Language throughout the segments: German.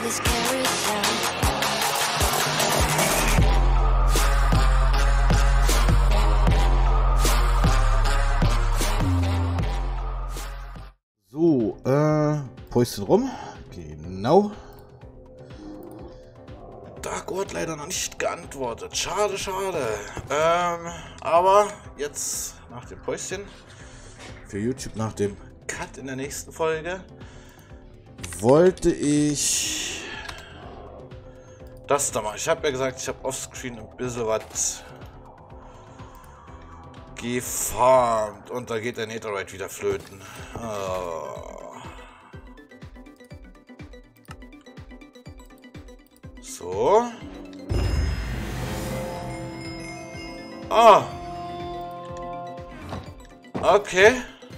this carousel. So, Päuschen rum. Genau. Dark hat leider noch nicht geantwortet. Schade, schade. Aber jetzt nach dem Päuschen für YouTube, nach dem Cut in der nächsten Folge, wollte ich das da mal. Ich habe ja gesagt, ich habe offscreen ein bisschen was gefarmt und da geht der Netherite wieder flöten. So. Okay.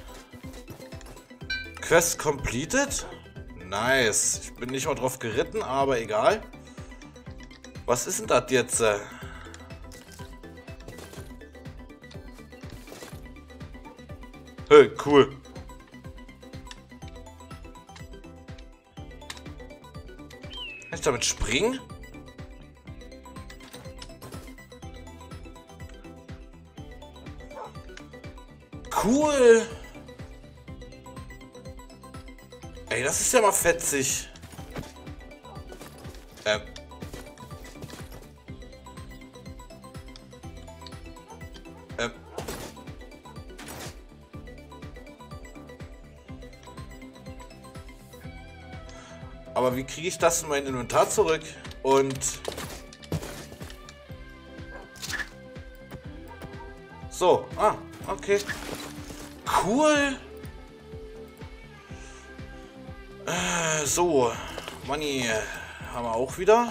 Quest completed. Nice. Ich bin nicht mal drauf geritten, aber egal. Was ist denn das jetzt? Hey, cool. Kann ich damit springen? Cool. Ey, das ist ja mal fetzig. Aber wie kriege ich das in mein Inventar zurück? Und so, okay. Cool. So, Money haben wir auch wieder.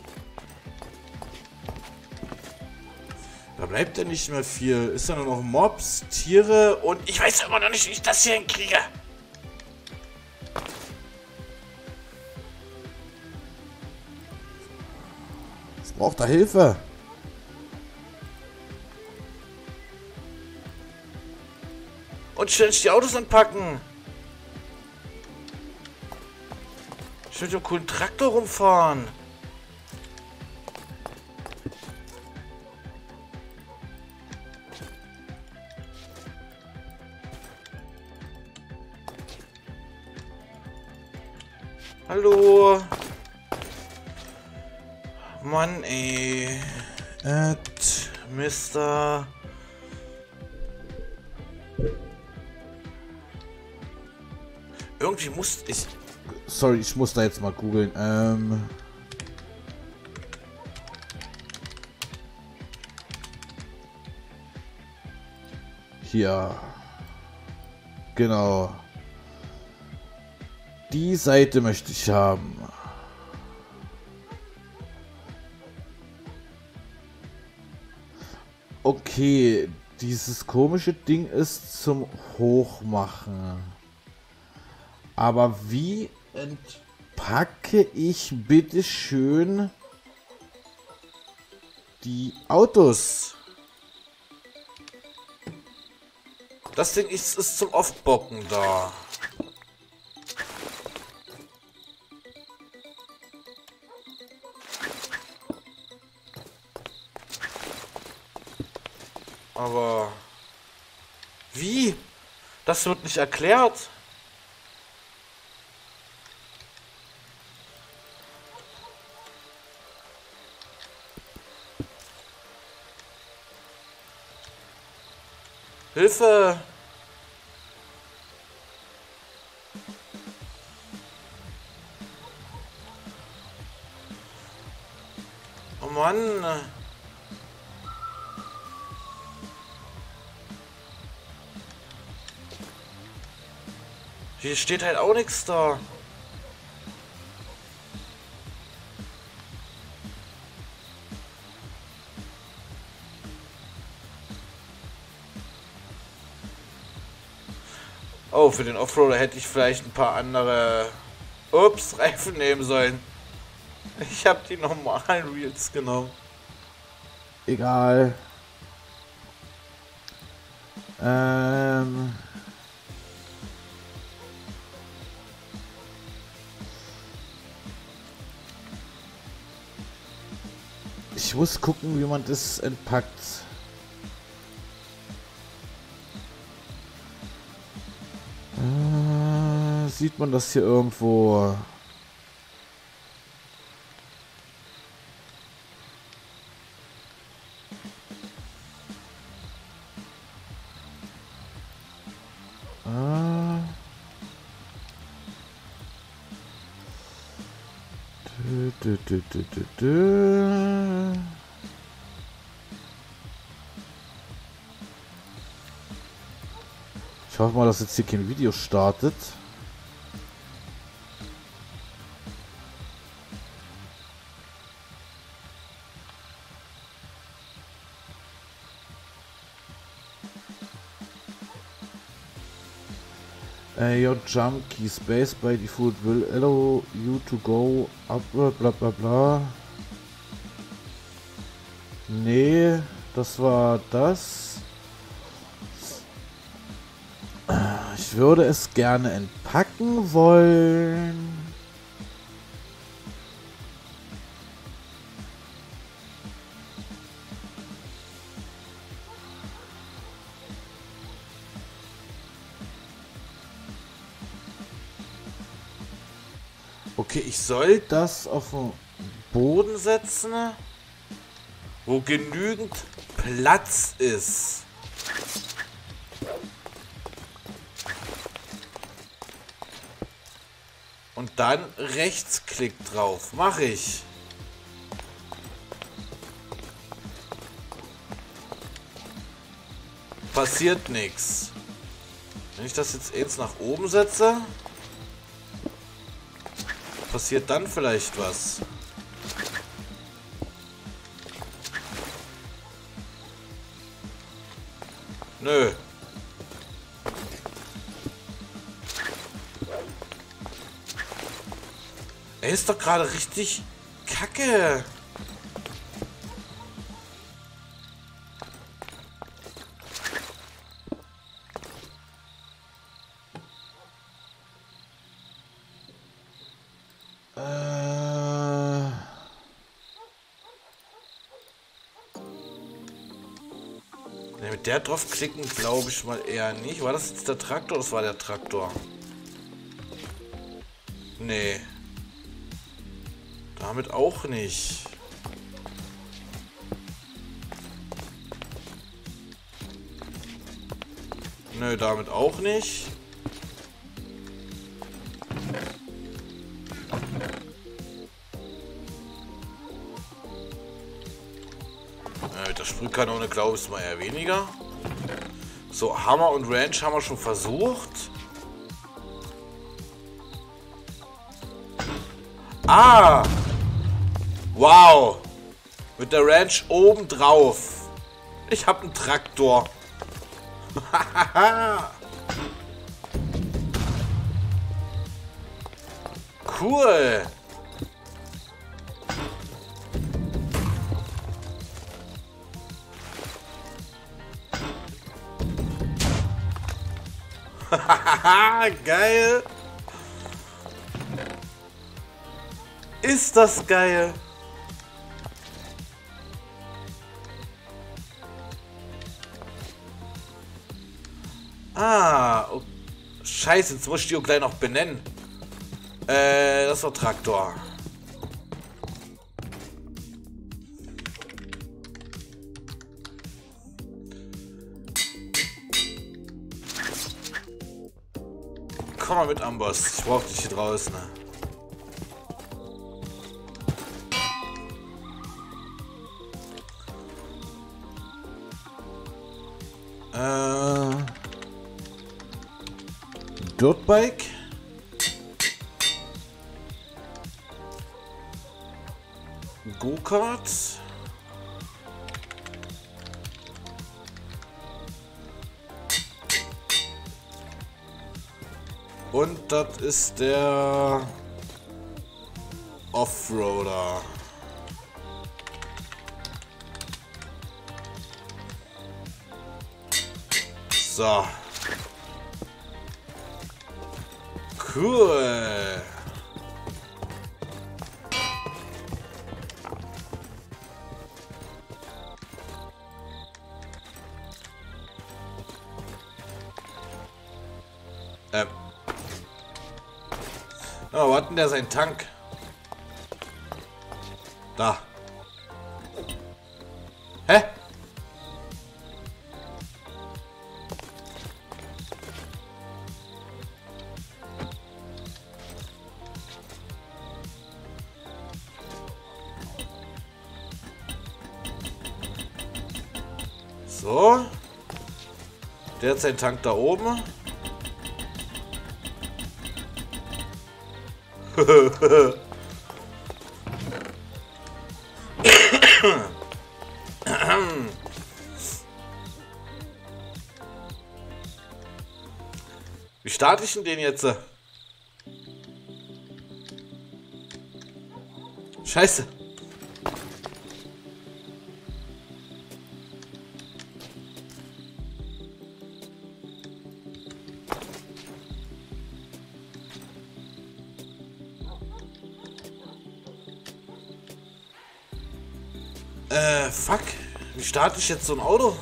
Da bleibt ja nicht mehr viel. Ist ja nur noch Mobs, Tiere und ich weiß immer noch nicht, wie ich das hier hinkriege. Es braucht da Hilfe. Und ständig die Autos anpacken. Ich will mit dem coolen Traktor rumfahren. Hallo. Mann, ey. Mr. Irgendwie muss ich... Sorry, ich muss da jetzt mal googeln. Hier. Genau. Die Seite möchte ich haben. Okay, dieses komische Ding ist zum Hochmachen. Aber wie entpacke ich bitte schön die Autos? Das Ding ist zum Aufbocken da. Aber wie? Das wird nicht erklärt. Hilfe! Oh Mann! Hier steht halt auch nichts da. Oh, für den Offroader hätte ich vielleicht ein paar andere Reifen nehmen sollen. Ich habe die normalen Wheels genommen. Egal. Ich muss gucken, wie man das entpackt. Sieht man das hier irgendwo? Ich hoffe mal, dass jetzt hier kein Video startet. Your jump key space by default will allow you to go upward, bla bla bla. Nee, das war das. Ich würde es gerne entpacken wollen. Okay, ich soll das auf den Boden setzen, wo genügend Platz ist. Und dann Rechtsklick drauf. Mache ich. Passiert nichts. Wenn ich das jetzt eins nach oben setze, passiert dann vielleicht was. Nö. Er ist doch gerade richtig kacke. Mit der draufklicken glaube ich mal eher nicht. War das jetzt der Traktor? Das war der Traktor. Nee. Damit auch nicht. Nö, damit auch nicht. Mit der Sprühkanone glaube ich mal eher weniger. So, Hammer und Ranch haben wir schon versucht. Ah! Wow! Mit der Ranch oben drauf. Ich habe einen Traktor. Cool. Geil. Ist das geil. Ah, oh, scheiße, jetzt muss ich die auch gleich noch benennen. Das war Traktor. Komm mal mit, Amboss. Ich brauch dich hier draußen. Dirtbike. Go-Kart. Und das ist der Offroader. So. Cool. Oh, wo hat denn der seinen Tank? Da. Hä? So. Der hat seinen Tank da oben. Wie starte ich denn den jetzt? Scheiße. Fuck. Wie starte ich jetzt so ein Auto?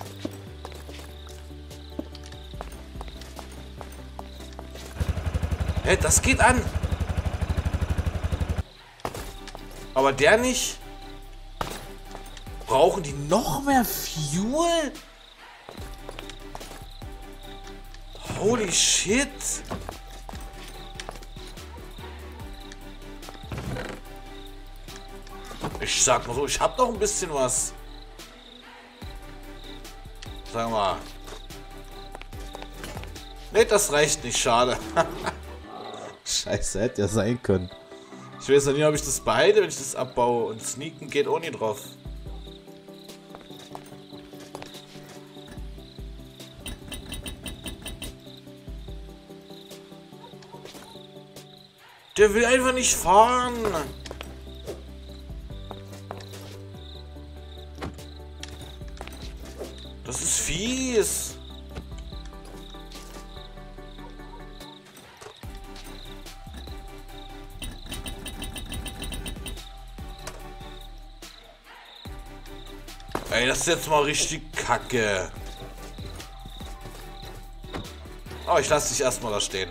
Hä, das geht an. Aber der nicht. Brauchen die noch mehr Fuel? Holy shit. Ich sag mal so, ich hab noch ein bisschen was. Sag mal. Ne, das reicht nicht, schade. Scheiße, hätte ja sein können. Ich weiß noch nicht, ob ich das behalte, wenn ich das abbaue. Und sneaken geht auch nicht drauf. Der will einfach nicht fahren. Das ist fies. Ey, das ist jetzt mal richtig kacke. Aber ich lasse dich erstmal da stehen.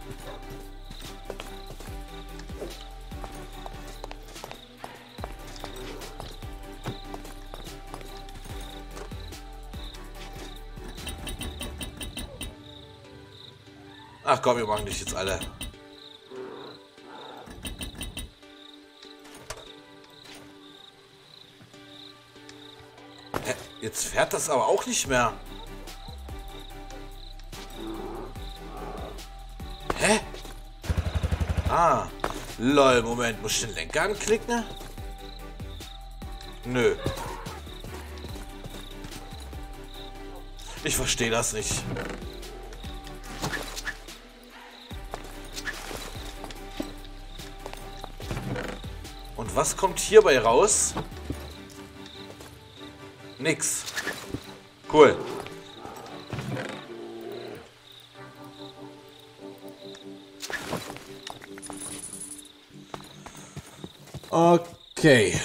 Ach komm, wir machen dich jetzt alle. Hä? Jetzt fährt das aber auch nicht mehr. Hä? Ah. Lol, Moment. Muss ich den Lenker anklicken? Nö. Ich verstehe das nicht. Und was kommt hierbei raus? Nix. Cool. Okay.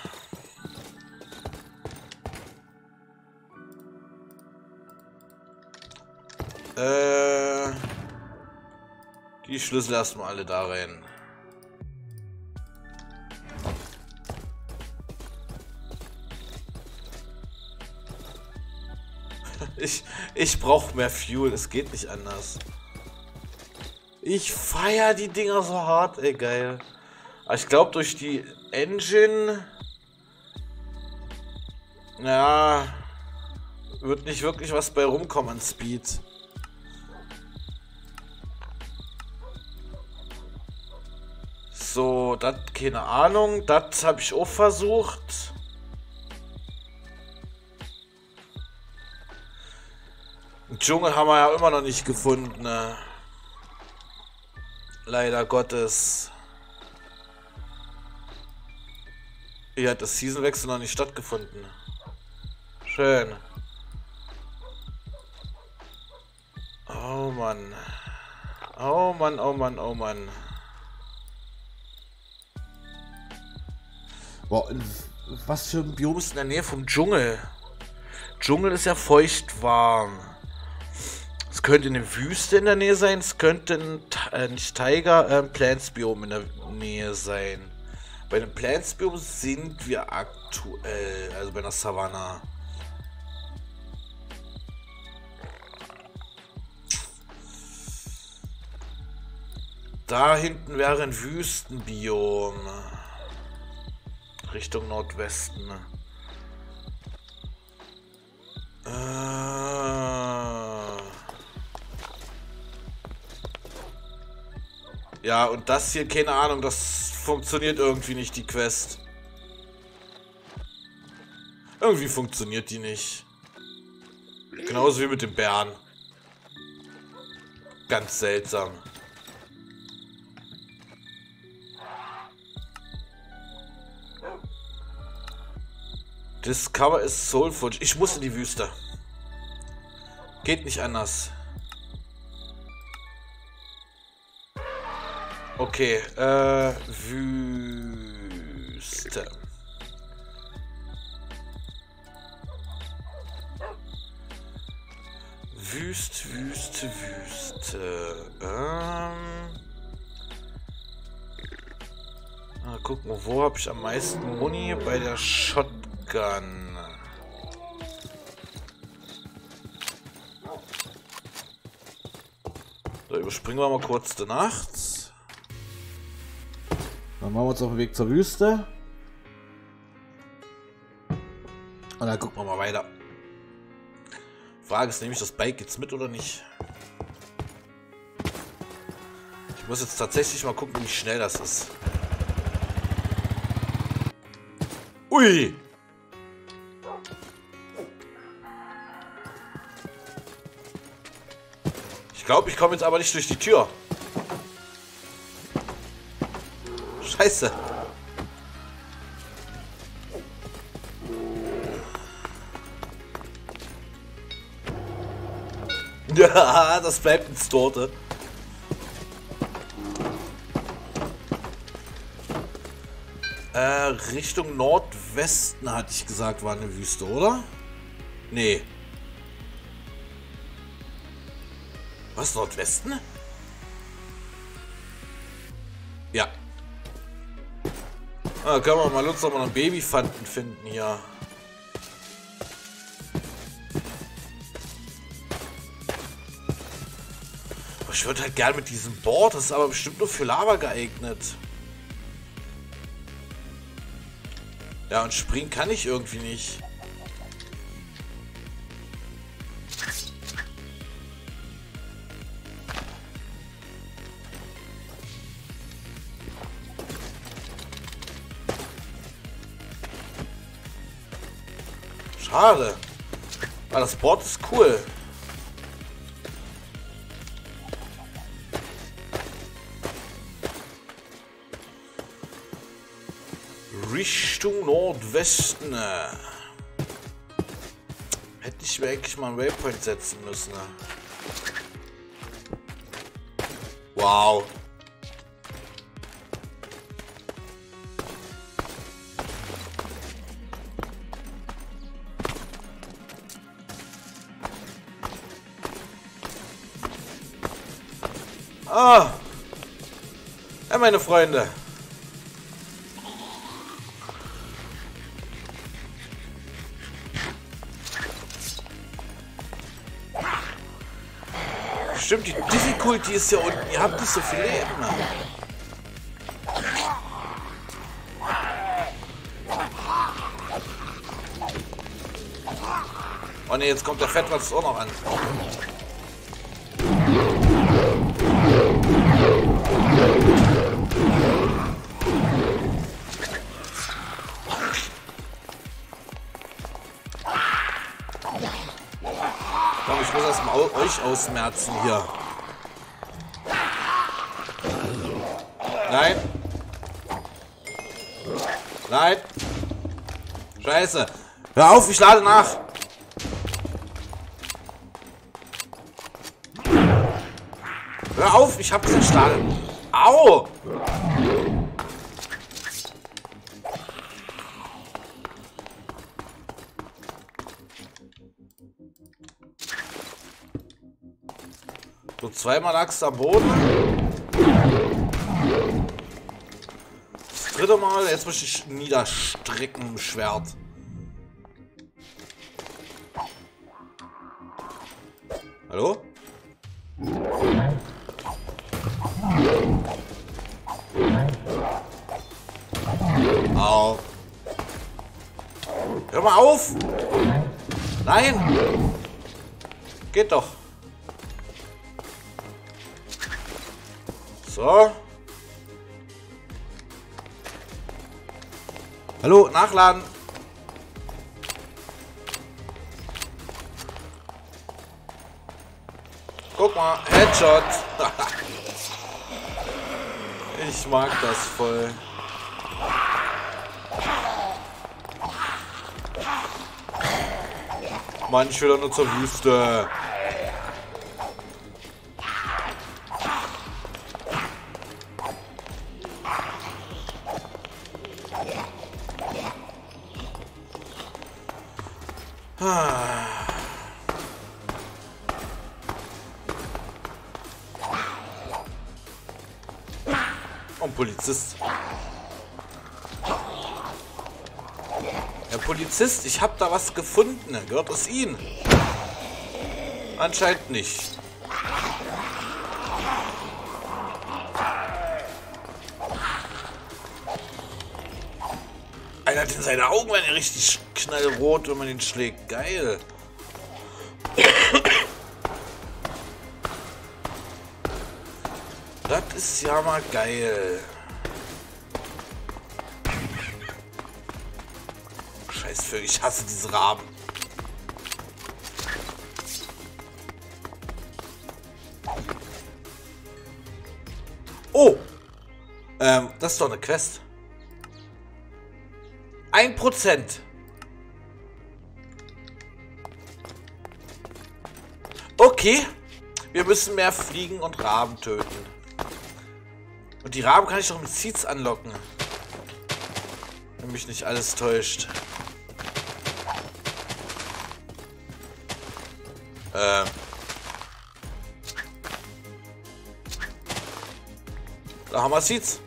Die Schlüssel erstmal alle da rein. Ich brauche mehr Fuel, es geht nicht anders. Ich feiere die Dinger so hart, ey, geil. Aber ich glaube, durch die Engine... Ja... Wird nicht wirklich was bei rumkommen an Speed. So, das, keine Ahnung. Das habe ich auch versucht. Den Dschungel haben wir ja immer noch nicht gefunden. Ne? Leider Gottes. Hier hat das Seasonwechsel noch nicht stattgefunden. Schön. Oh Mann. Oh Mann, oh Mann, oh Mann. Boah, was für ein Biom ist in der Nähe vom Dschungel? Dschungel ist ja feucht warm. Es könnte eine Wüste in der Nähe sein. Es könnte ein nicht Tiger, Plants-Biom in der Nähe sein. Bei dem Plants-Biom sind wir aktuell, also bei einer Savanne. Da hinten wäre ein Wüstenbiom. Richtung Nordwesten. Ja, und das hier, keine Ahnung, das funktioniert irgendwie nicht, die Quest. Irgendwie funktioniert die nicht. Genauso wie mit dem Bären. Ganz seltsam. Discover is Soulful. Ich muss in die Wüste. Geht nicht anders. Okay, Wüste. Wüste. Gucken, wo habe ich am meisten Muni? Bei der Shotgun. So, überspringen wir mal kurz die Nacht. Dann machen wir uns auf den Weg zur Wüste. Und dann gucken wir mal weiter. Frage ist nämlich, das Bike geht's mit oder nicht? Ich muss jetzt tatsächlich mal gucken, wie schnell das ist. Ui! Ich glaube, ich komme jetzt aber nicht durch die Tür. Scheiße. Ja, das bleibt ins Torte. Richtung Nordwesten, hatte ich gesagt, war eine Wüste, oder? Nee. Was, Nordwesten? Ja. Können wir mal Lust, ob wir noch Babyfanten finden hier. Aber ich würde halt gerne mit diesem Board, das ist aber bestimmt nur für Lava geeignet. Ja, und springen kann ich irgendwie nicht. Schade. Aber das Board ist cool. Richtung Nordwesten. Hätte ich mir eigentlich mal einen Waypoint setzen müssen. Wow. Ah. Ja, meine Freunde. Stimmt, die Difficulty ist ja unten. Ihr habt nicht so viel Leben. Oh ne, jetzt kommt der Fettwatz auch noch an. Komm, ich muss erstmal euch ausmerzen hier. Nein. Nein. Scheiße. Hör auf, ich lade nach. Hör auf, ich hab den Stahl. Au! So, zweimal Axt am Boden. Das dritte Mal, jetzt möchte ich niederstrecken im Schwert. Hallo? Au. Hör mal auf! Nein! Geht doch. So. Hallo, nachladen. Guck mal, Headshot. Ich mag das voll. Mann, ich will doch nur zur Wüste. Und Polizist. Herr Polizist, ich habe da was gefunden. Gehört es Ihnen? Anscheinend nicht. Einer hat in seine Augen werden ja richtig knallrot, wenn man ihn schlägt. Geil. Das ist ja mal geil. Scheiß Vögel, ich hasse diese Raben. Oh! Das ist doch eine Quest. 1%. Okay. Wir müssen mehr fliegen und Raben töten. Und die Raben kann ich doch mit Seeds anlocken. Wenn mich nicht alles täuscht. Da haben wir Seeds.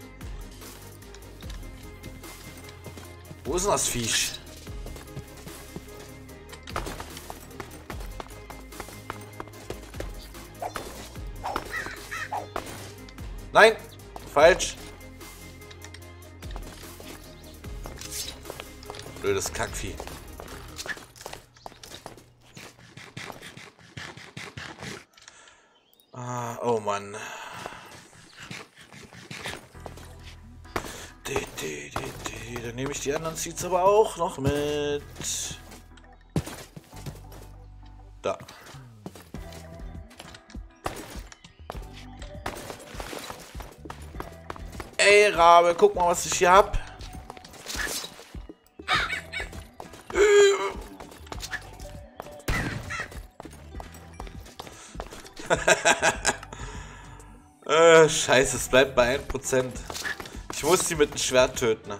Wo ist denn das Viech? Nein, falsch. Blödes Kackvieh. Ah, oh Mann. Dann nehme ich die anderen Seeds aber auch noch mit. Da. Ey, Rabe, guck mal, was ich hier hab. Scheiße, es bleibt bei 1%. Ich muss die mit dem Schwert töten.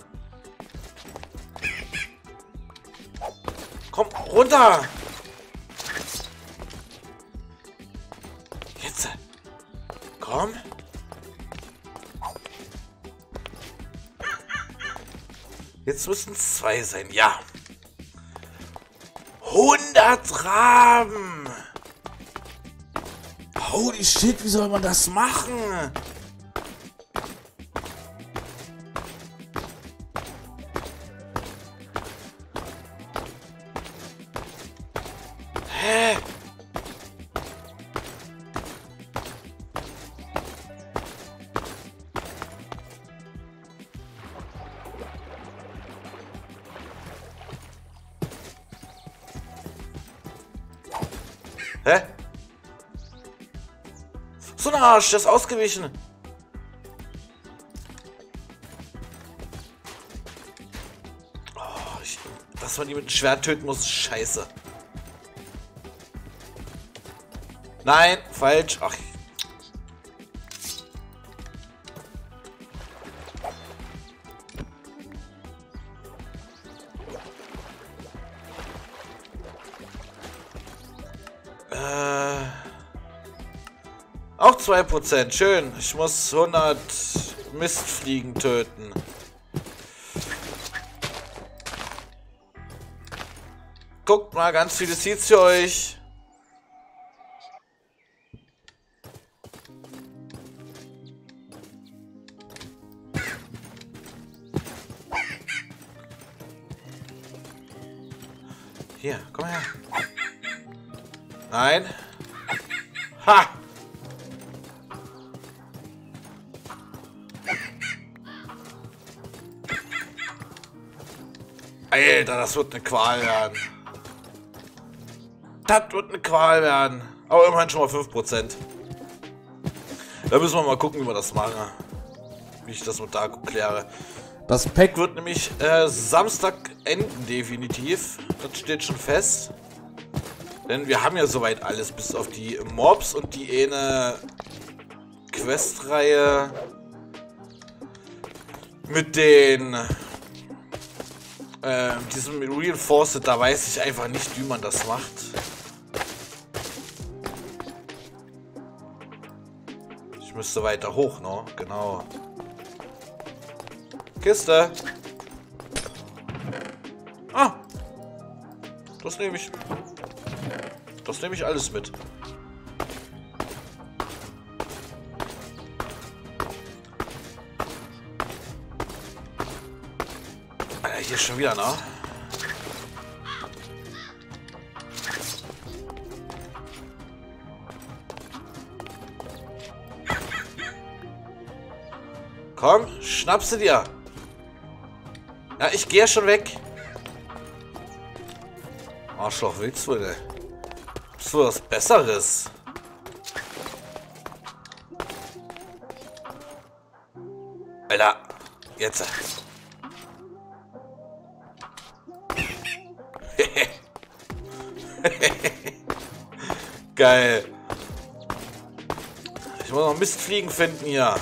Komm, runter! Jetzt. Komm. Jetzt müssen es 2 sein, ja. 100 Raben! Holy shit, wie soll man das machen? Hä? Hä? So ein Arsch, der ist ausgewichen. Oh, dass man die mit dem Schwert töten muss, ist scheiße. Nein, falsch. Ach. Auch 2%. Schön. Ich muss 100 Mistfliegen töten. Guckt mal, ganz viele Seeds für euch. Hier, komm her. Nein. Ha! Alter, das wird eine Qual werden. Das wird eine Qual werden. Aber immerhin schon mal 5%. Da müssen wir mal gucken, wie wir das machen. Wie ich das mit Darko kläre. Das Pack wird nämlich Samstag enden, definitiv. Das steht schon fest. Denn wir haben ja soweit alles, bis auf die Mobs und die eine Questreihe mit den diesem Reinforced, da weiß ich einfach nicht, wie man das macht. Ich müsste weiter hoch, ne? Genau. Kiste. Ah. Das nehme ich. Das nehme ich alles mit. Alter, hier ist schon wieder, ne? Komm, schnapp sie dir. Ja, ich gehe schon weg. Arschloch, willst du denn? Bist du was Besseres? Alter, jetzt. Geil. Ich muss noch Mistfliegen finden hier.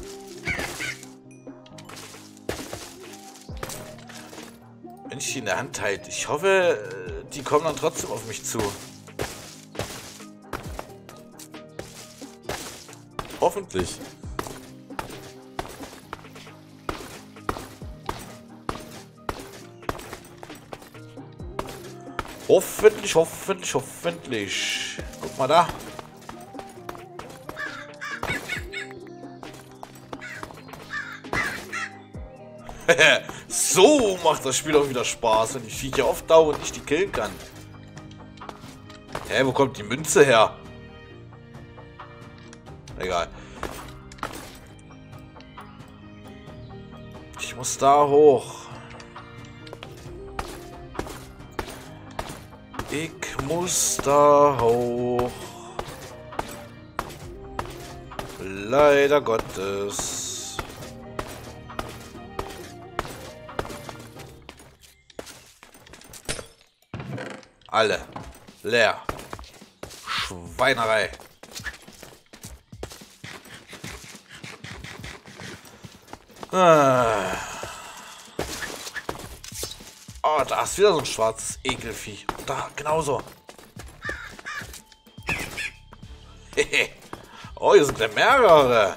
Wenn ich die in der Hand halte. Ich hoffe, die kommen dann trotzdem auf mich zu. Hoffentlich. Hoffentlich, hoffentlich, hoffentlich. Guck mal da. So macht das Spiel auch wieder Spaß, wenn die Viecher auftauchen und ich die killen kann. Hä, wo kommt die Münze her? Egal. Ich muss da hoch. Ich muss da hoch. Leider Gottes. Alle. Leer. Schweinerei. Ah. Oh, da ist wieder so ein schwarzes Ekelvieh. Da, genauso. Oh, hier sind ja mehrere.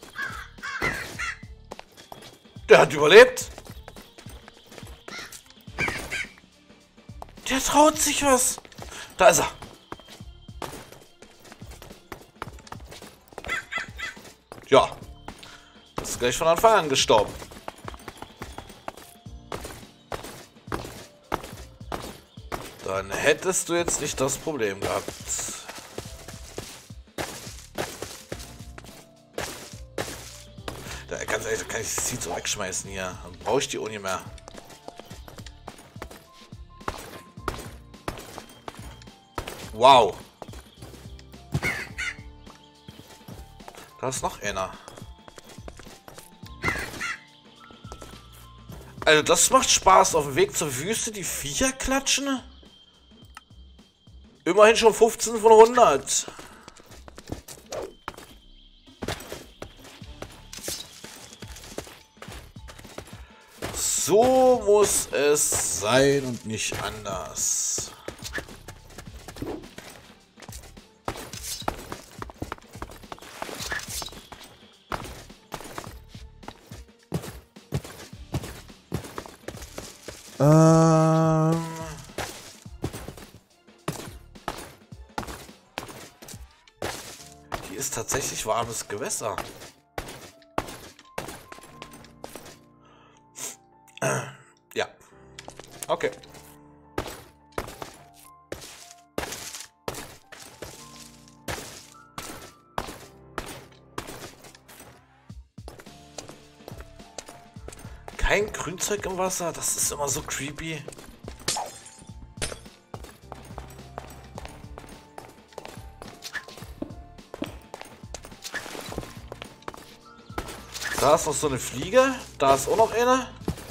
Der hat überlebt. Der traut sich was. Da ist er. Ja. Das ist gleich von Anfang an gestorben. Dann hättest du jetzt nicht das Problem gehabt. Da ganz ehrlich, kann ich sie so wegschmeißen hier. Dann brauche ich die Uni mehr. Wow. Da ist noch einer. Also das macht Spaß. Auf dem Weg zur Wüste die Viecher klatschen. Immerhin schon 15 von 100. So muss es sein und nicht anders. Hier ist tatsächlich warmes Gewässer. Ja. Okay. Kein Grünzeug im Wasser, das ist immer so creepy. Da ist noch so eine Fliege, da ist auch noch eine.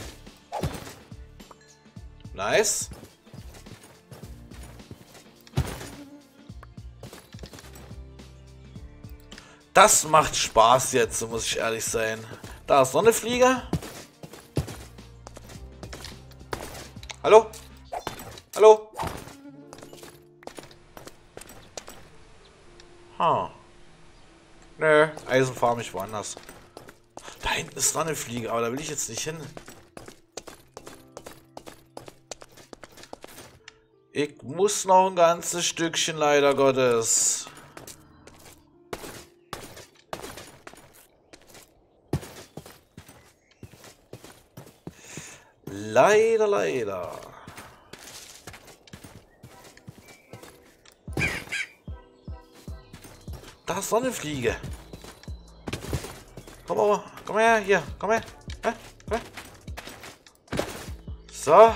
Nice. Das macht Spaß jetzt, so muss ich ehrlich sein. Da ist noch eine Fliege. Hallo? Hallo? Nö, Eisen farm ich woanders. Da hinten ist noch eine Fliege, aber da will ich jetzt nicht hin. Ich muss noch ein ganzes Stückchen, leider Gottes. Leider, leider. Da ist so eine Fliege. Komm her, hier, komm her. Komm her. So.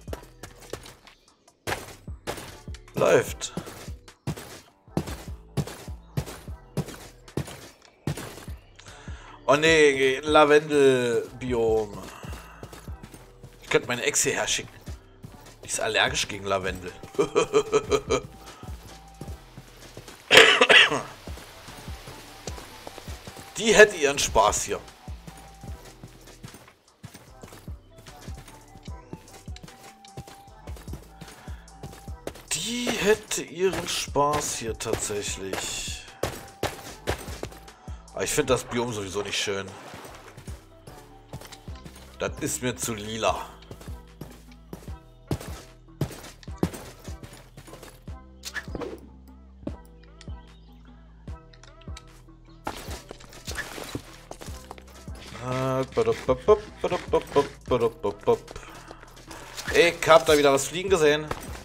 Läuft. Oh nee, Lavendel-Biom. Ich könnte meine Ex hierher schicken. Die ist allergisch gegen Lavendel. Die hätte ihren Spaß hier. Die hätte ihren Spaß hier tatsächlich. Aber ich finde das Biom sowieso nicht schön. Das ist mir zu lila. Ich hab da wieder was fliegen gesehen.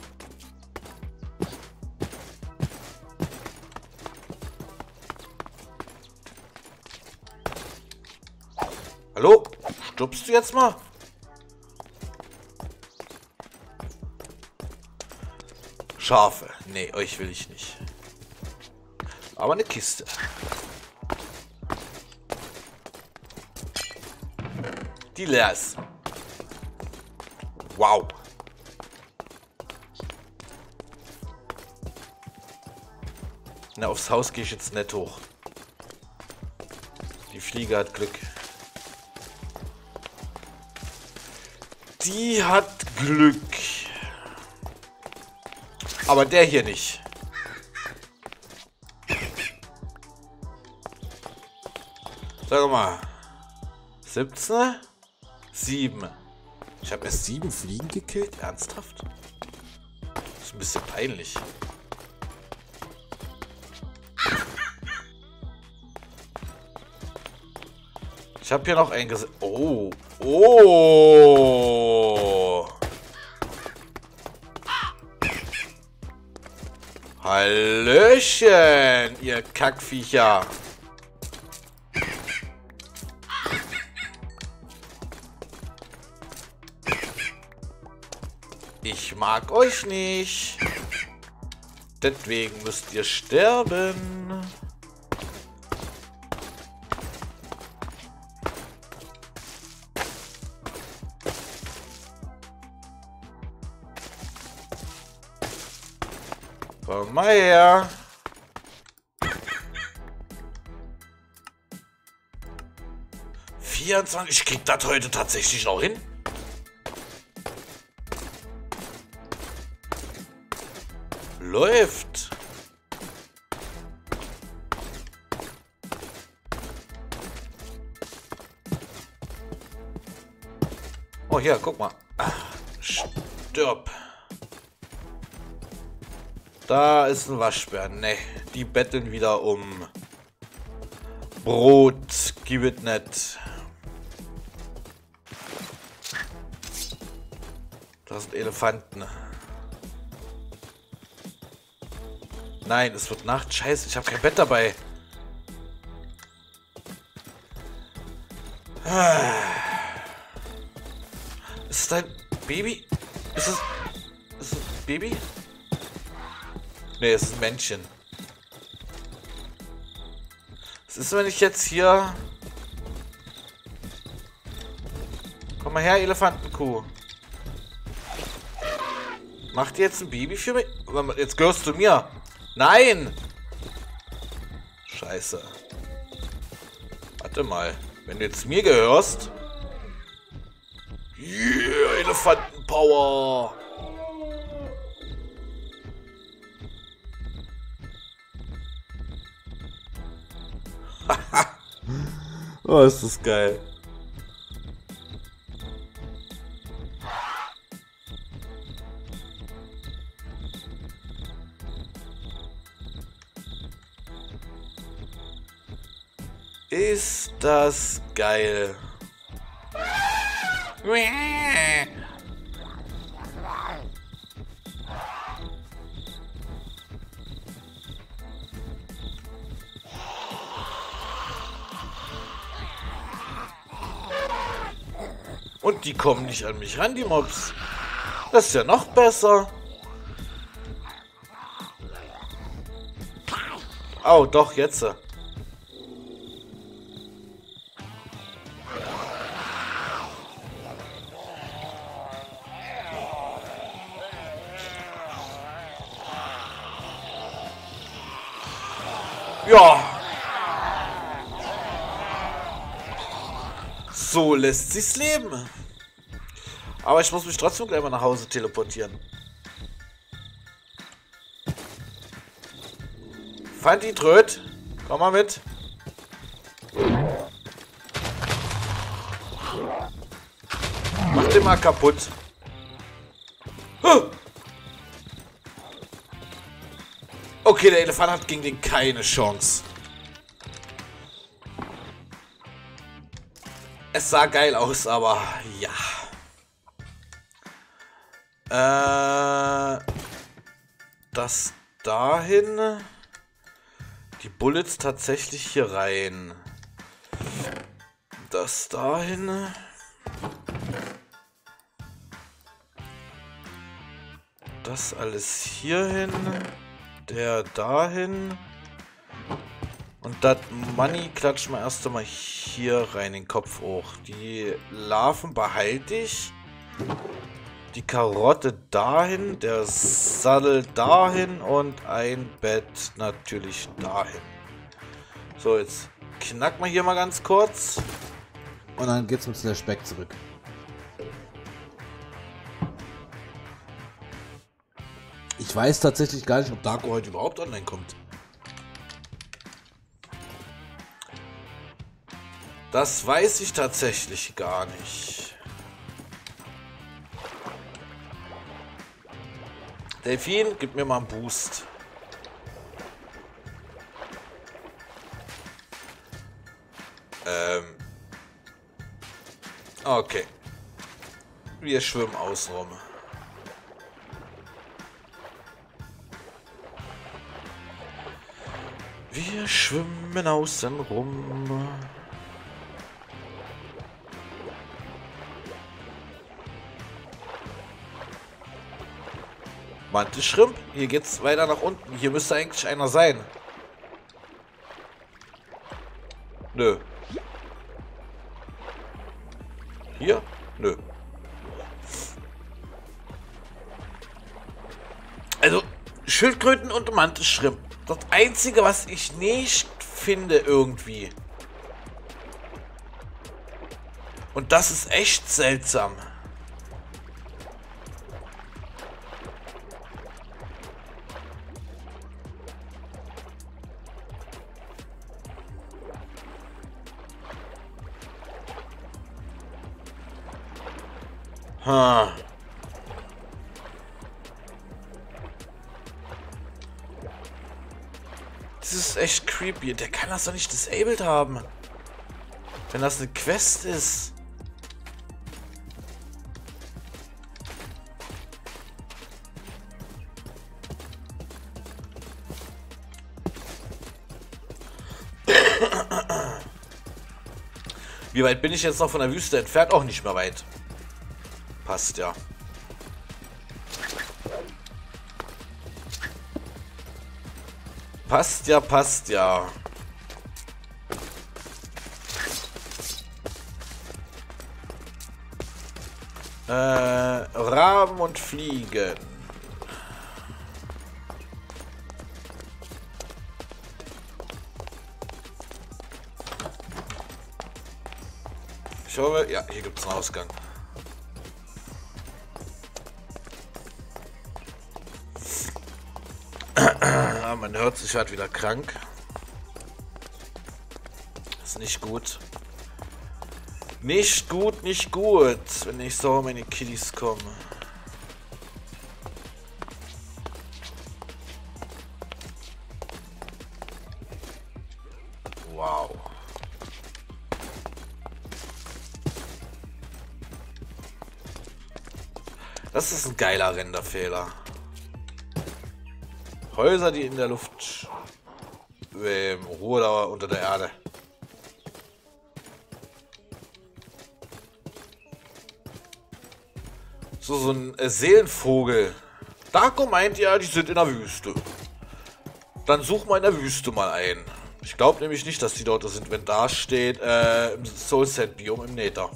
Hallo? Stirbst du jetzt mal? Schafe. Nee, euch will ich nicht. Aber eine Kiste. Die leer ist. Wow. Na, aufs Haus gehe ich jetzt nicht hoch. Die Fliege hat Glück. Die hat Glück. Aber der hier nicht. Sag mal. 17? 7. Ich habe erst 7 Fliegen gekillt? Ernsthaft? Das ist ein bisschen peinlich. Ich habe hier noch einen gesehen. Oh. Oh. Hallöchen, ihr Kackviecher. Ich mag euch nicht. Deswegen müsst ihr sterben. Komm mal her. Ich krieg das heute tatsächlich noch hin. Läuft. Oh, hier, guck mal. stirb. Da ist ein Waschbär. Ne, die betteln wieder um Brot. Gib es nicht. Das sind Elefanten. Nein, es wird Nacht. Scheiße, ich habe kein Bett dabei. Ist es dein Baby? Ist es ein Baby? Ne, es ist ein Männchen. Was ist, wenn ich jetzt hier... Komm mal her, Elefantenkuh. Macht ihr jetzt ein Baby für mich? Jetzt gehörst du mir. Nein! Scheiße. Warte mal. Wenn du jetzt mir gehörst... Yeah, Elefantenpower! Oh, ist das geil. Ist das geil. Und die kommen nicht an mich ran, die Mobs. Das ist ja noch besser. Oh, doch, jetzt. Ja. So lässt sich's leben. Aber ich muss mich trotzdem gleich mal nach Hause teleportieren. Fanti Tröd, komm mal mit. Mach den mal kaputt. Okay, der Elefant hat gegen den keine Chance. Es sah geil aus, aber ja. Das dahin. Die Bullets tatsächlich hier rein. Das dahin. Das alles hierhin. Der dahin. Und das Money klatschen wir erst einmal hier rein, den Kopf hoch. Die Larven behalte ich. Die Karotte dahin, der Sattel dahin und ein Bett natürlich dahin. So, jetzt knacken wir hier mal ganz kurz. Und dann geht's mit der Speck zurück. Ich weiß tatsächlich gar nicht, ob Darko heute überhaupt online kommt. Das weiß ich tatsächlich gar nicht. Delfin, gib mir mal einen Boost. Okay. Wir schwimmen außenrum. Wir schwimmen außen rum. Mantelschrimp? Hier geht's weiter nach unten. Hier müsste eigentlich einer sein. Nö. Hier? Nö. Also, Schildkröten und Mantelschrimp. Das Einzige, was ich nicht finde irgendwie. Und das ist echt seltsam. ist echt creepy. Der kann das doch nicht disabled haben. Wenn das eine Quest ist. Wie weit bin ich jetzt noch von der Wüste entfernt? Auch nicht mehr weit. Passt ja. Passt ja, passt ja. Raben und Fliegen. Ich hoffe, ja, hier gibt es einen Ausgang. Man hört sich halt wieder krank. Ist nicht gut. Nicht gut, nicht gut, wenn ich so meine Kiddies komme. Wow. Das ist ein geiler Renderfehler. Häuser, die in der Luft oder unter der Erde. So ein Seelenvogel. Darko meint ja, die sind in der Wüste. Dann such mal in der Wüste mal ein. Ich glaube nämlich nicht, dass die dort sind, wenn da steht, im Soulset-Biom im Nether.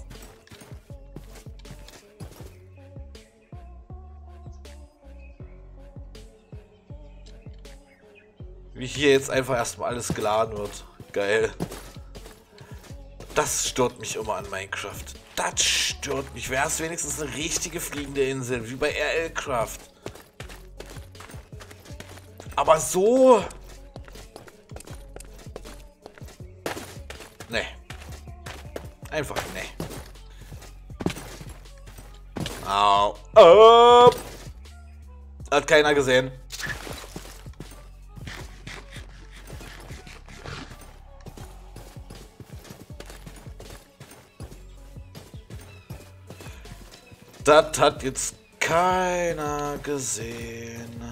Wie hier jetzt einfach erstmal alles geladen wird. Geil. Das stört mich immer an Minecraft. Das stört mich. Wäre es wenigstens eine richtige fliegende Insel, wie bei RL-Craft. Aber so... Nee. Einfach nee. Au. Oh. Hat keiner gesehen. Das hat jetzt keiner gesehen.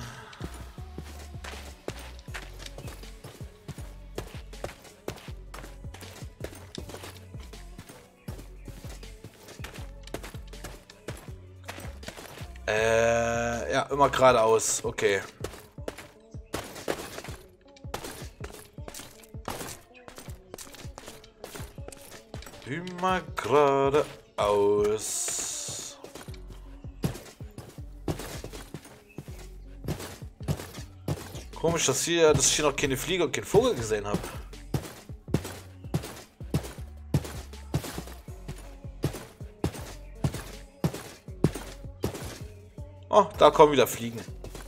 Ja, immer geradeaus. Okay. Immer geradeaus. Komisch, dass ich hier noch keine Fliege und keinen Vogel gesehen habe. Oh, da kommen wieder Fliegen.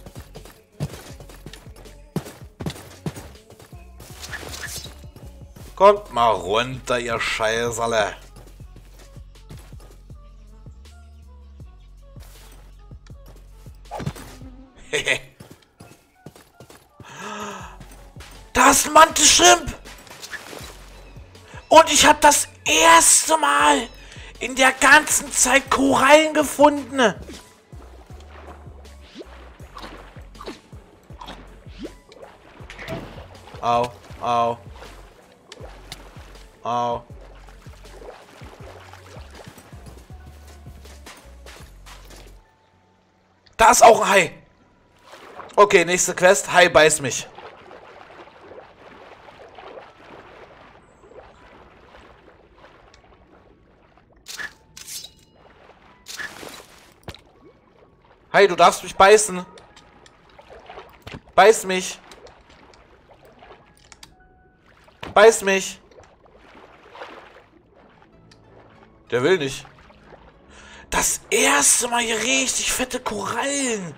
Kommt mal runter, ihr Scheißerle. Hehe. Das ist ein Mantelschrimp. Und ich habe das erste Mal in der ganzen Zeit Korallen gefunden. Au, au. Au. Da ist auch ein Hai. Okay, nächste Quest. Hai beißt mich. Hai, du darfst mich beißen. Beiß mich. Beiß mich. Der will nicht. Das erste Mal hier richtig fette Korallen.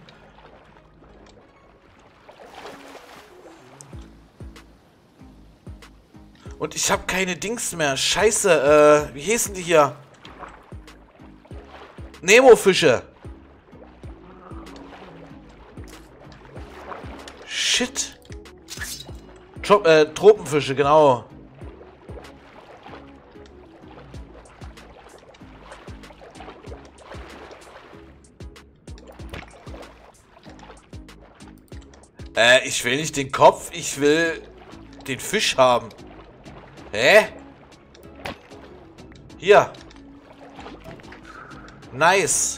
Und ich habe keine Dings mehr. Scheiße, wie hießen die hier? Nemo-Fische. Shit. Tropenfische, genau. Ich will nicht den Kopf, ich will den Fisch haben. Hä? Hier. Nice.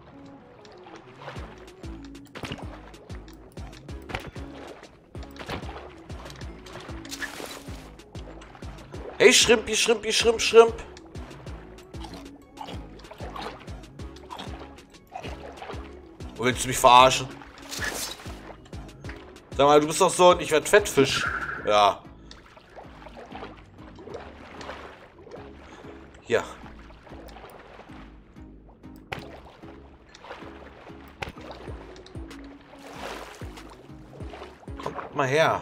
Hey, Schrimpi, Schrimpi, Schrimp, Schrimp. Willst du mich verarschen? Sag mal, du bist doch so ein, ich werd Fettfisch. Ja. Hier. Kommt mal her.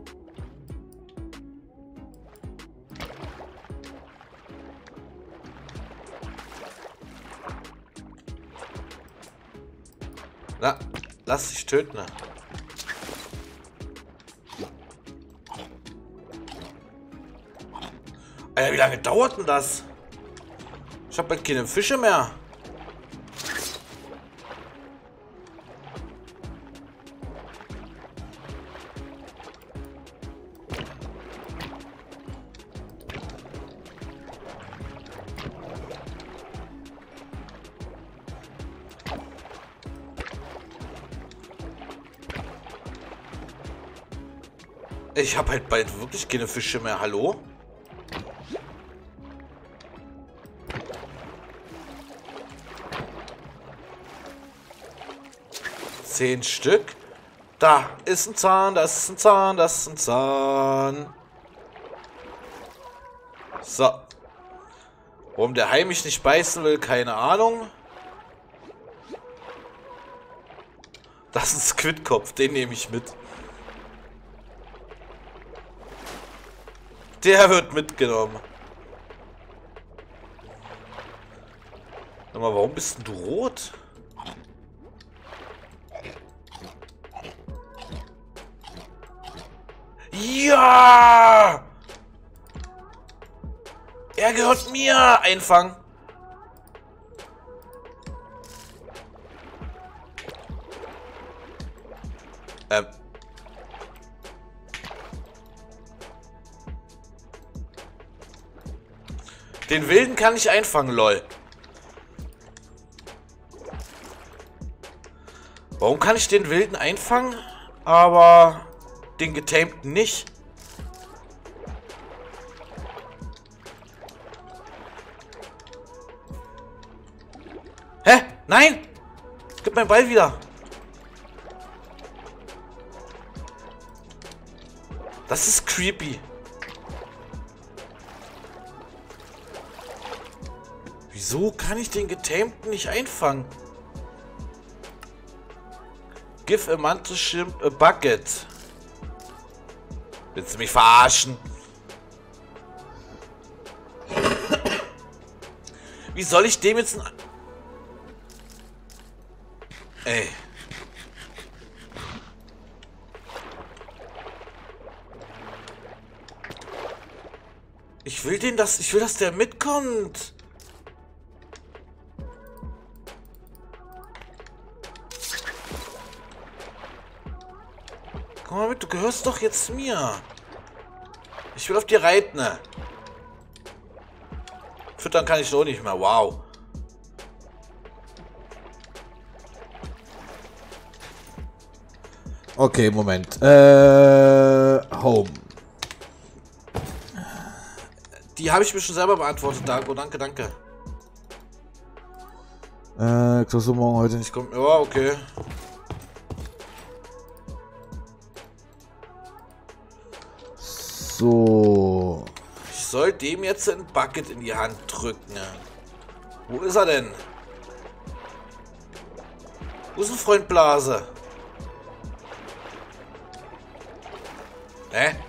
Na, lass dich töten. Alter, wie lange dauert denn das? Ich habe bald keine Fische mehr. Ich habe halt bald wirklich keine Fische mehr. Hallo? Zehn Stück. Da ist ein Zahn, das ist ein Zahn, das ist ein Zahn. So. Warum der Hai mich nicht beißen will, keine Ahnung. Das ist ein Squidkopf, den nehme ich mit. Der wird mitgenommen. Sag mal, warum bist denn du rot? Ja! Er gehört mir! Einfangen! Den Wilden kann ich einfangen, lol. Warum kann ich den Wilden einfangen, aber den Getamten nicht? Hä? Nein! Gib meinen Ball wieder. Das ist creepy. Wieso kann ich den Getamten nicht einfangen? Give a mantis shrimp a bucket. Willst du mich verarschen? Wie soll ich dem jetzt ein... Ey. Ich will, dass der mitkommt. Komm mal mit, du gehörst doch jetzt mir. Ich will auf dir reiten. Füttern kann ich so nicht mehr. Wow. Okay, Moment. Home. Die habe ich mir schon selber beantwortet, Dago. Danke, danke. Dass du morgen heute nicht kommt. Ja, okay. So. Ich soll dem jetzt ein Bucket in die Hand drücken. Wo ist er denn? Wo ist ein Freund Blase? Hä?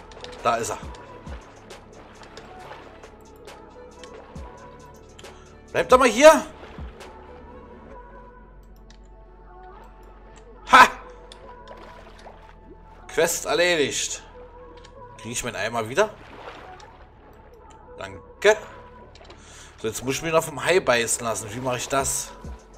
Da ist er. Bleib doch mal hier! Ha! Quest erledigt. Kriege ich meinen Eimer wieder? Danke. So, jetzt muss ich mich noch vom Hai beißen lassen. Wie mache ich das?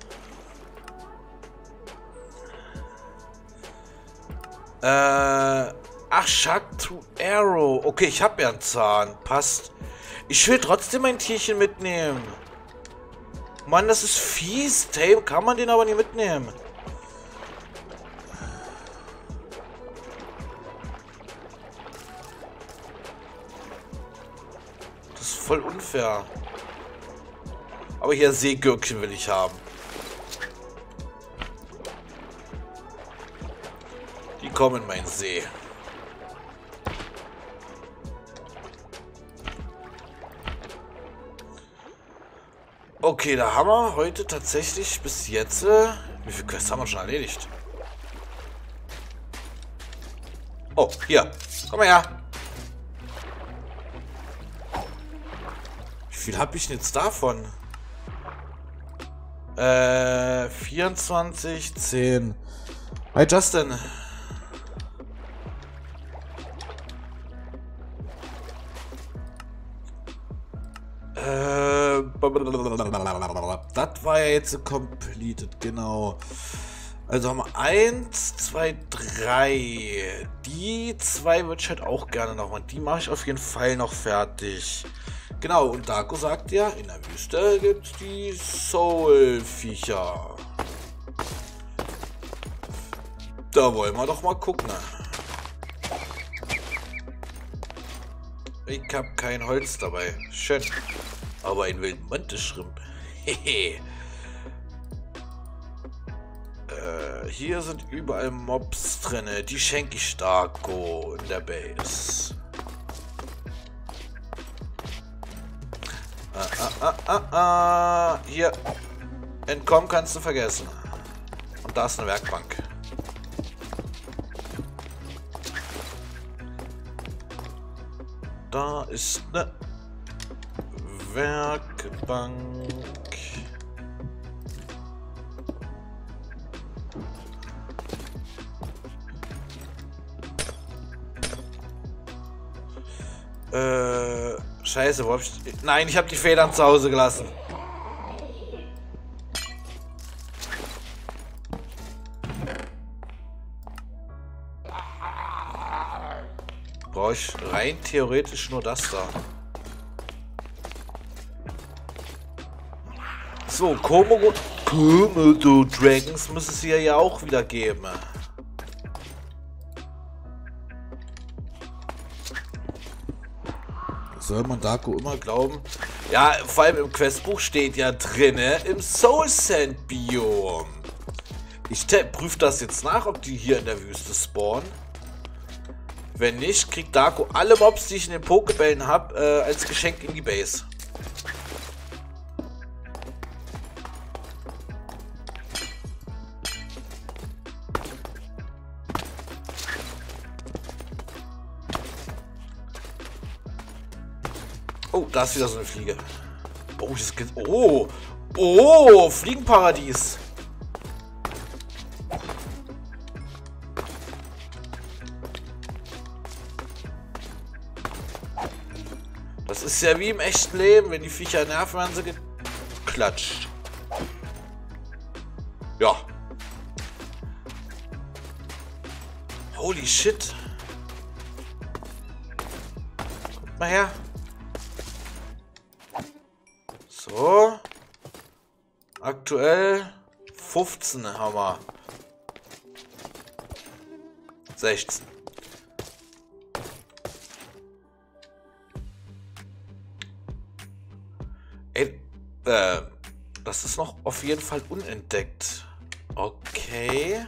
Ach, Shark to Arrow. Okay, ich habe ja einen Zahn. Passt. Ich will trotzdem mein Tierchen mitnehmen. Mann, das ist fies. Tame kann man den aber nicht mitnehmen. Das ist voll unfair. Aber hier Seegürkchen will ich haben. Die kommen in meinen See. Okay, da haben wir heute tatsächlich bis jetzt... wie viele Quests haben wir schon erledigt? Oh, hier. Komm mal her. Wie viel habe ich denn jetzt davon? 24, 10. Hi Justin. Das war ja jetzt completed, genau. Also haben wir 1, 2, 3. Die 2 würde ich halt auch gerne noch machen. Die mache ich auf jeden Fall noch fertig. Genau, und Darko sagt ja, in der Wüste gibt es die Soul-Viecher. Da wollen wir doch mal gucken. Ich habe kein Holz dabei. Schön. Aber einen wilden Mantelschrimp. Hehe. Hier sind überall Mobs drin. Die schenke ich Darko in der Base. Hier. Entkommen kannst du vergessen. Und da ist eine Werkbank. Da ist eine Werkbank. Scheiße, wo hab ich... Nein, ich habe die Federn zu Hause gelassen. Brauche ich rein theoretisch nur das da. So, Komodo Dragons muss es hier ja auch wieder geben. Soll man Darko immer glauben? Ja, vor allem im Questbuch steht ja drinne im Soul Sand Biom. Ich prüfe das jetzt nach, ob die hier in der Wüste spawnen. Wenn nicht, kriegt Darko alle Mobs, die ich in den Pokebällen habe, als Geschenk in die Base. Oh, da ist wieder so eine Fliege. Oh, das geht. Oh! Oh! Fliegenparadies! Das ist ja wie im echten Leben, wenn die Viecher nerven, werden sie geklatscht. Ja. Holy shit. Kommt mal her. So. Aktuell 15 haben wir. 16. Ey, das ist noch auf jeden Fall unentdeckt. Okay.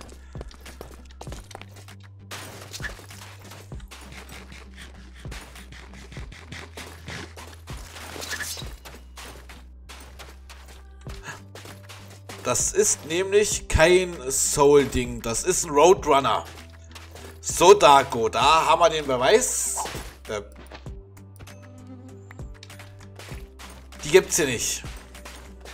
Das ist nämlich kein Soul-Ding. Das ist ein Roadrunner. So, Darko, da haben wir den Beweis. Die gibt's hier nicht.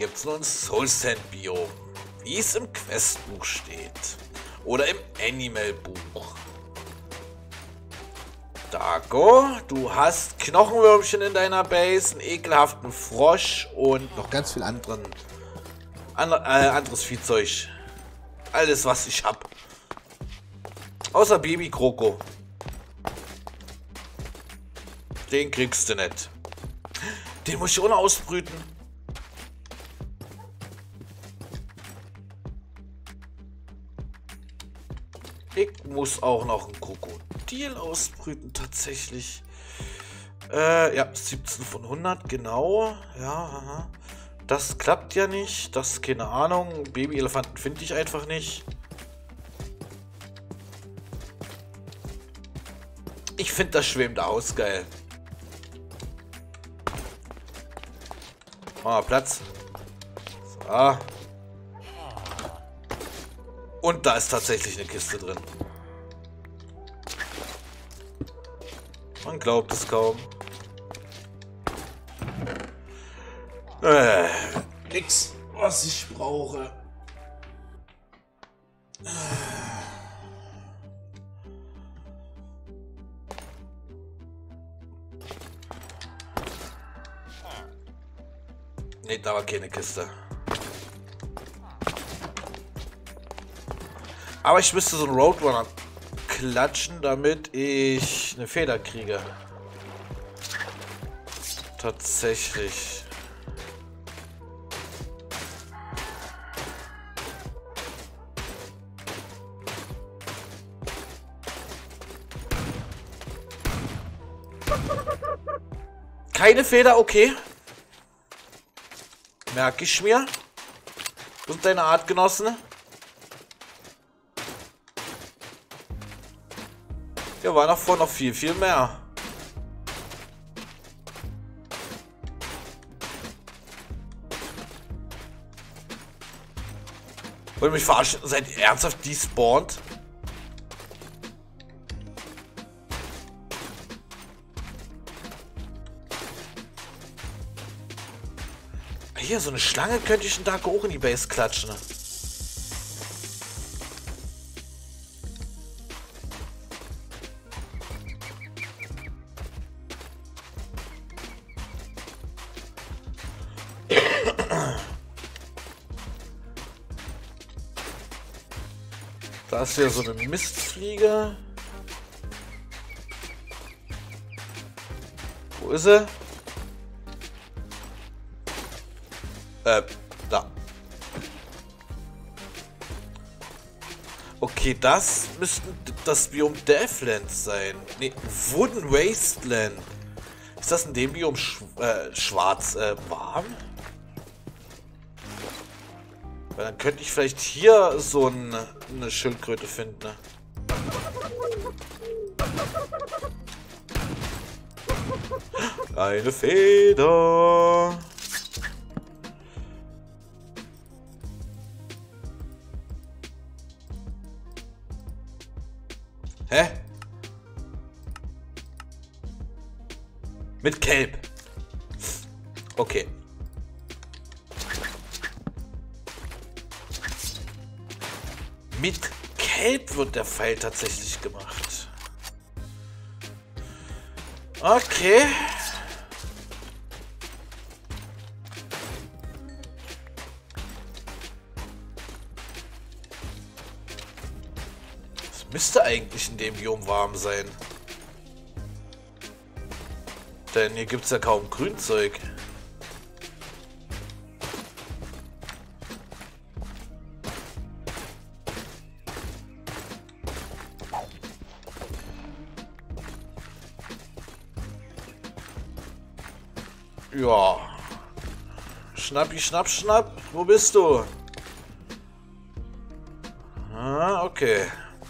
gibt es nur ein Soul Sand Biom, wie es im Questbuch steht. Oder im Animal-Buch. Darko, du hast Knochenwürmchen in deiner Base, einen ekelhaften Frosch und noch ganz viel anderes Viehzeug. Alles, was ich hab. Außer Baby-Kroko. Den kriegst du nicht. Den muss ich ohne ausbrüten. Ich muss auch noch ein Krokodil ausbrüten, tatsächlich. Ja, 17 von 100, genau. Ja, aha. Das klappt ja nicht. Das, keine Ahnung. Babyelefanten finde ich einfach nicht. Ich finde das schwebende Haus geil. Mal Platz. So. Und da ist tatsächlich eine Kiste drin. Man glaubt es kaum. Nix, was ich brauche. Ne, da war keine Kiste. Aber ich müsste so einen Roadrunner klatschen, damit ich eine Feder kriege. Tatsächlich. Keine Feder, okay. Merke ich mir. Und deine Artgenossen. Ja, war davor noch viel, viel mehr. Wollt ihr mich verarschen? Seid ihr ernsthaft despawned? Hier, so eine Schlange könnte ich in Dark auch in die Base klatschen. Ne? Da ist ja so eine Mistfliege. Wo ist sie? Da. Okay, das müsste das Biom Deathlands sein. Ne, Wooden Wasteland. Ist das in dem Biom schwarz warm? Weil dann könnte ich vielleicht hier so eine Schildkröte finden. Ne? Eine Feder. Hä? Mit Kelp. Okay. Mit Kelp wird der Pfeil tatsächlich gemacht. Okay. Es müsste eigentlich in dem Biom warm sein. Denn hier gibt es ja kaum Grünzeug. Ja. Schnappi, schnapp, schnapp. Wo bist du? Ah, okay.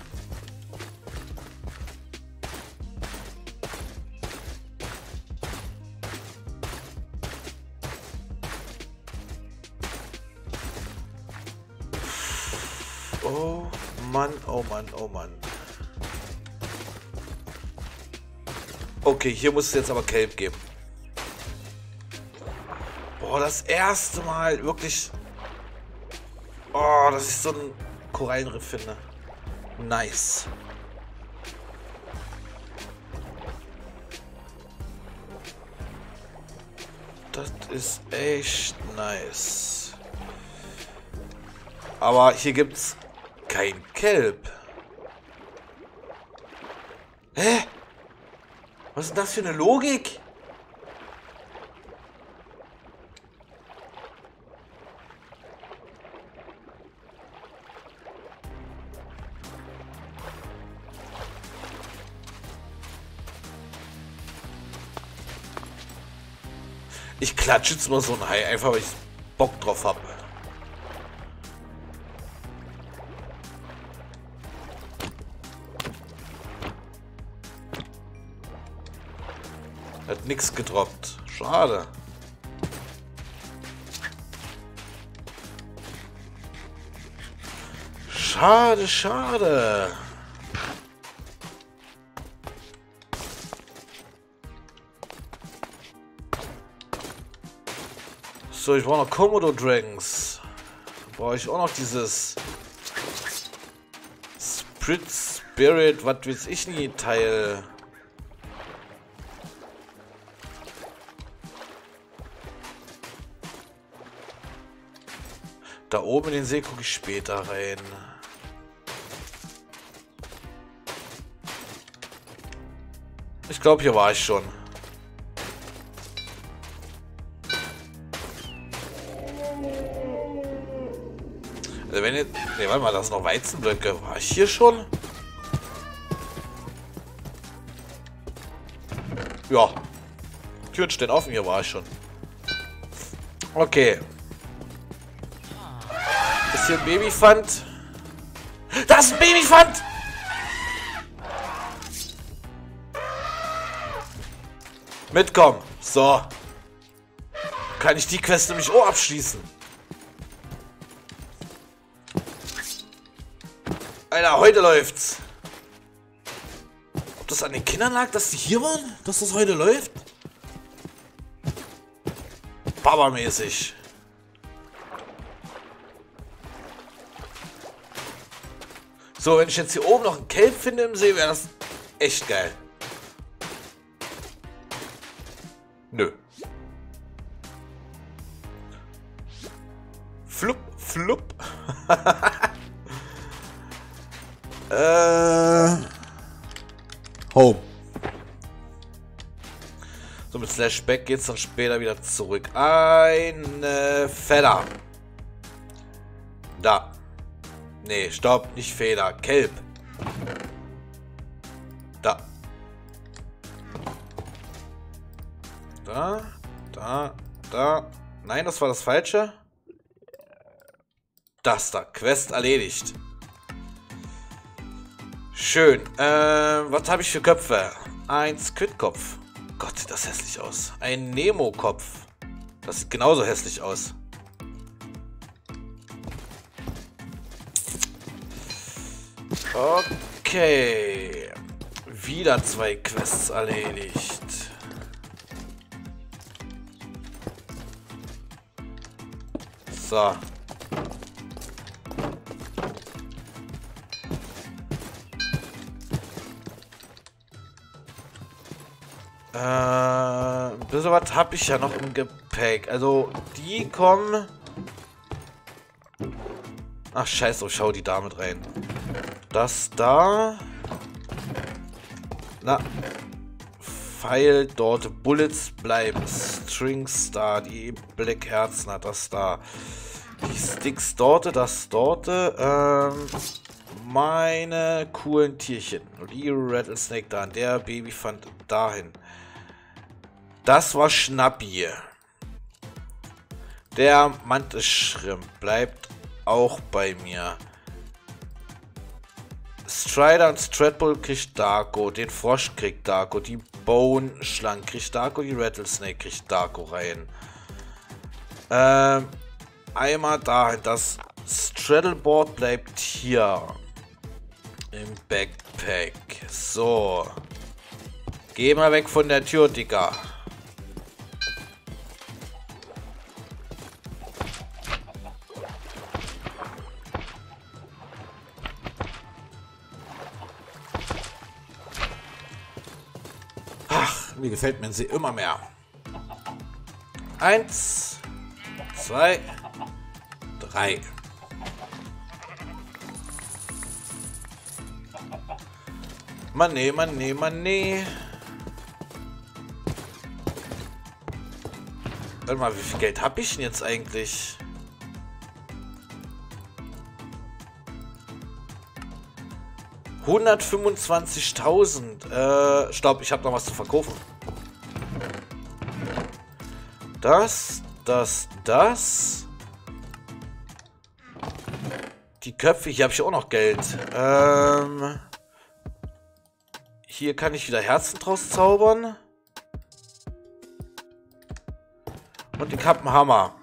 Oh Mann, oh Mann, oh Mann. Okay, hier muss es jetzt aber Kelp geben. Oh, das erste Mal wirklich... Oh, dass ich so einen Korallenriff finde. Nice. Das ist echt nice. Aber hier gibt's kein Kelp. Hä? Was ist denn das für eine Logik? Ich klatsche jetzt mal so ein Hai, einfach weil ich Bock drauf habe. Hat nichts gedroppt. Schade. Schade, schade. So, ich brauche noch Komodo Dragons. Brauche ich auch noch dieses Spirit, was weiß ich nie, Teil. Da oben in den See gucke ich später rein. Ich glaube, hier war ich schon. Also wenn jetzt... Ne, warte mal, das sind noch Weizenblöcke. War ich hier schon? Ja. Türen stehen offen, hier war ich schon. Okay. Ist hier ein Babyfant? Das ist ein Babyfant! Mitkommen. So. Kann ich die Quest nämlich auch abschließen. Alter, heute läuft's. Ob das an den Kindern lag, dass die hier waren? Dass das heute läuft? Baba-mäßig. So, wenn ich jetzt hier oben noch einen Kelp finde im See, wäre das echt geil. Nö. Flup, flup. Home. So, mit Slash Back geht's dann später wieder zurück. Eine Feder. Da. Nee, stopp, nicht Feder. Kelp. Da. Da. Nein, das war das Falsche. Das da. Quest erledigt. Schön. Was habe ich für Köpfe? Ein Squid-Kopf. Gott, sieht das hässlich aus. Ein Nemo-Kopf. Das sieht genauso hässlich aus. Okay. Wieder 2 Quests erledigt. So. Ein bisschen was habe ich ja noch im Gepäck. Also, die kommen... Ach, scheiße, schau die damit rein. Das da... Na. Pfeil dort. Bullets bleiben. Strings da. Die Black Herzen hat das da. Die Sticks dort. Das dort. Meine coolen Tierchen. Die Rattlesnake da. Der Babyfant dahin. Das war Schnappi. Der Mantelschrimp bleibt auch bei mir. Strider und Stradbull kriegt Darko. Den Frosch kriegt Darko. Die Bone-Schlange kriegt Darko. Die Rattlesnake kriegt Darko rein. Einmal dahin. Das Straddleboard bleibt hier. Im Backpack. So. Geh mal weg von der Tür, Digga. Mir gefällt mein See immer mehr. 1, 2, 3. Mann, nee, Mann, nee, Mann, nee. Warte mal, wie viel Geld habe ich denn jetzt eigentlich? $125.000. Stopp, ich habe noch was zu verkaufen. Das. Die Köpfe, hier habe ich auch noch Geld. Hier kann ich wieder Herzen draus zaubern. Und ich habe einen Hammer.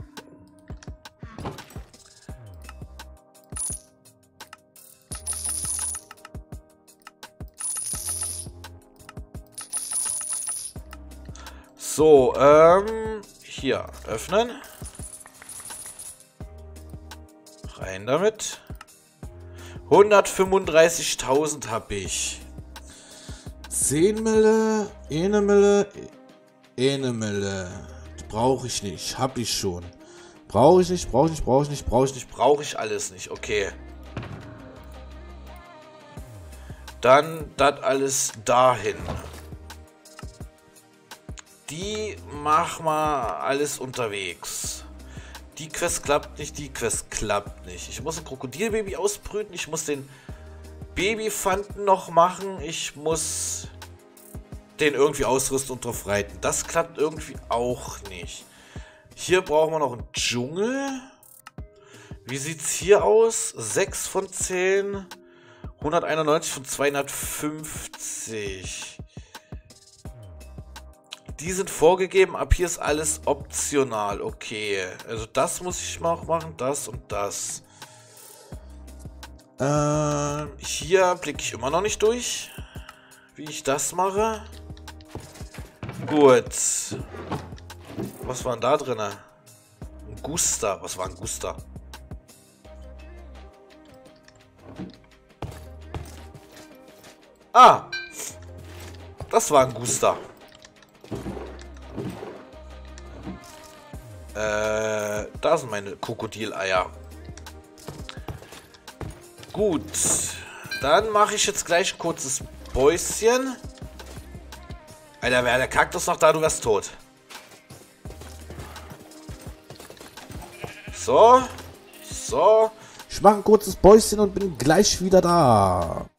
So, hier, öffnen. Rein damit. 135.000 habe ich. 10 Mille, 1 Mille, 1 Mille. Brauche ich nicht, habe ich schon. Brauche ich nicht, brauche ich alles nicht, okay. Dann das alles dahin. Die machen wir alles unterwegs. Die Quest klappt nicht, die Quest klappt nicht. Ich muss ein Krokodilbaby ausbrüten, ich muss den Babyfanten noch machen, ich muss den irgendwie ausrüsten und drauf reiten. Das klappt irgendwie auch nicht. Hier brauchen wir noch einen Dschungel. Wie sieht's hier aus? 6 von 10. 191 von 250. Die sind vorgegeben, ab hier ist alles optional. Okay, also das muss ich noch machen, das und das. Hier blicke ich immer noch nicht durch, wie ich das mache. Gut. Was war denn da drin? Ein Guster. Was war ein Guster? Ah! Das war ein Guster. Da sind meine Krokodileier. Gut. Dann mache ich jetzt gleich ein kurzes Päuschen. Alter, wäre der Kaktus noch da, du wärst tot. So. Ich mache ein kurzes Päuschen und bin gleich wieder da.